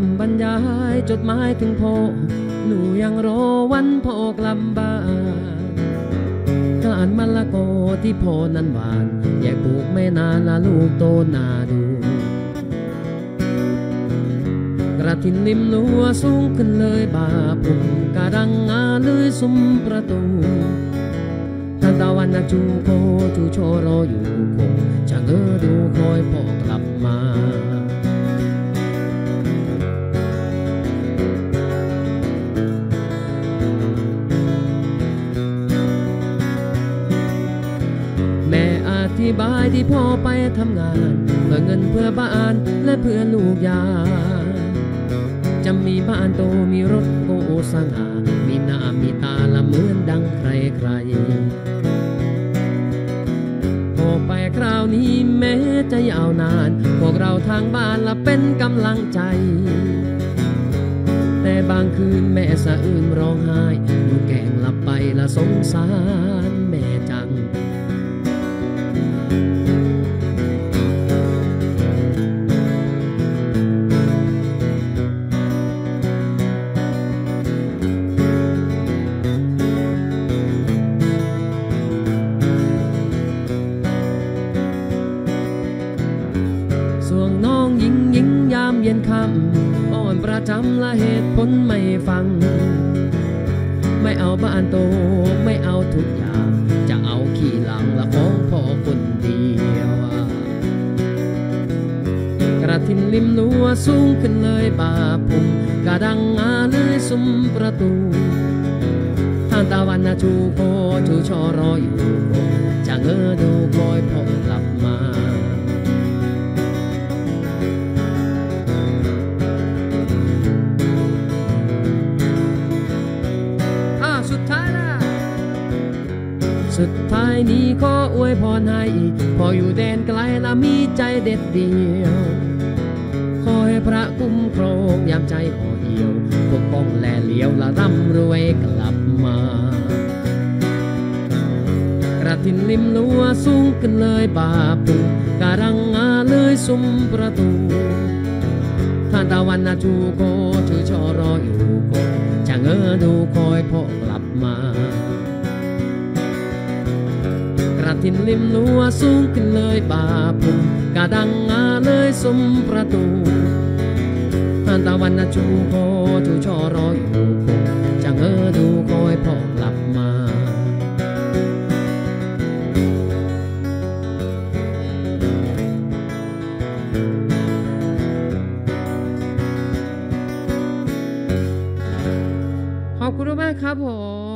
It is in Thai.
ำบรรยายจดหมายถึงพ่อหนูยังรอวันพ่อกลับบ้านการมะละกอที่พ่อนั้นหวานแยกปลูกไม่นานละลูกโตนาดูกระถินริมรั้วสูงขึ้นเลยบาปุ่มกระดังงาเลยซุ้มประตูทางตะวันนักจูโคจูโชรออยู่คงจะเงอดูคอยพ่อกลับมาแม่อธิบายที่พ่อไปทำงานเพื่อเงินเพื่อบ้านและเพื่อลูกยาจะมีบ้านโตมีรถโกสง่ามีหน้ามีตาละเหมือนดังใครใครพอไปคราวนี้แม้จะยาวนานพวกเราทางบ้านละเป็นกำลังใจแต่บางคืนแม่สะอื้นร้องไห้ลูกแกงหลับไปละสงสารแม่จังส่วงน้องหญิงยามเย็นค่ำอ่อนประจำและเหตุผลไม่ฟังไม่เอาบ้านโตไม่เอาทุกอย่างจะเอาขี้หลังละของพ่อคนเดียวกระถินริมรั้วสูงขึ้นเลยบาปุ่มกระดังงาเลยซุ้มประตูทางตะวันนาจูโคจูชอรออยู่จะเงอดูคอยพ่อกลับมาสุดท้ายนี้ขออวยพรให้พออยู่แดนไกลละมีใจเด็ดเดียวขอให้พระคุ้มครองยามใจห่อเหี่ยวปกป้องแลเลี้ยวละร่ำรวยกลับมากระถินริมรั้วสูงขึ้นเลยบาปูกระดังงาเลยซุ้มประตูทานตะวันนาจูโกชื่อชอรออยู่คงจะเงอดูคอยพ่อกลับมากระถินริมรั้วสูงขึ้นเลยบาปุ่มกระดังงาเลยซุ้มประตูทานตะวันนาจูโคจูชอรออยู่คงจะเงอดูคอยพ่อกลับมาขอบคุณมากครับผม